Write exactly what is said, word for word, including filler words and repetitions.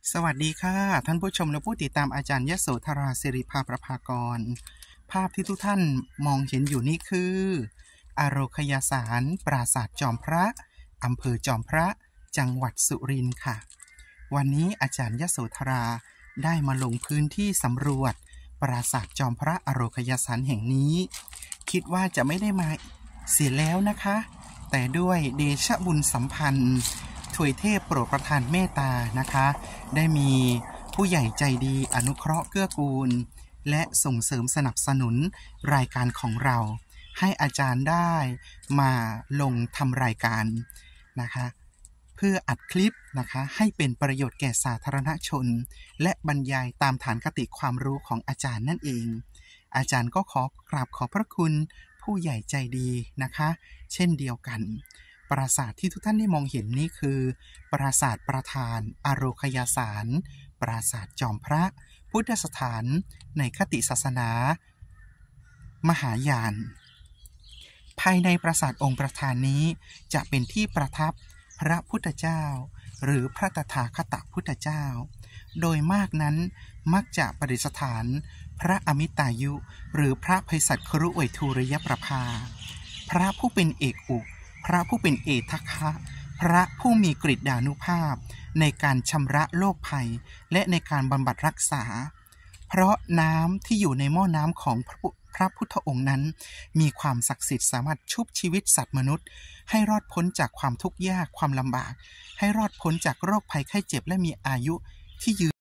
สวัสดีค่ะท่านผู้ชมและผู้ติดตามอาจารย์ยโสธราศิริภาประภากรภาพที่ทุกท่านมองเห็นอยู่นี่คืออโรคยสารปราสาทจอมพระอำเภอจอมพระจังหวัดสุรินทร์ค่ะวันนี้อาจารย์ยโสธราได้มาลงพื้นที่สำรวจปราสาทจอมพระอโรคยสารแห่งนี้คิดว่าจะไม่ได้มาเสียแล้วนะคะแต่ด้วยเดชะบุญสัมพันธ์ถวยเทพโปรดประทานเมตตานะคะได้มีผู้ใหญ่ใจดีอนุเคราะห์เกื้อกูลและส่งเสริมสนับสนุนรายการของเราให้อาจารย์ได้มาลงทำรายการนะคะเพื่ออัดคลิปนะคะให้เป็นประโยชน์แก่สาธารณชนและบรรยายตามฐานคติความรู้ของอาจารย์นั่นเองอาจารย์ก็ขอกราบขอบพระคุณผู้ใหญ่ใจดีนะคะเช่นเดียวกันปราสาทที่ทุกท่านได้มองเห็นนี้คือปราสาทประธานอโรคยสารปราสาทจอมพระพุทธสถานในคติศาสนามหายานภายในปราสาทองค์ประธานนี้จะเป็นที่ประทับพระพุทธเจ้าหรือพระตถาคตพุทธเจ้าโดยมากนั้นมักจะประดิษฐานพระอมิตายุหรือพระไพศาลครุอวยทูรยประภาพระผู้เป็นเอกอุพระผู้เป็นเอทัคคะพระผู้มีกฤษฎานุภาพในการชำระโรคภัยและในการบำบัดรักษาเพราะน้ำที่อยู่ในหม้อน้ำของพระพุทธองค์นั้นมีความศักดิ์สิทธิ์สามารถชุบชีวิตสัตว์มนุษย์ให้รอดพ้นจากความทุกข์ยากความลำบากให้รอดพ้นจากโรคภัยไข้เจ็บและมีอายุที่ยืน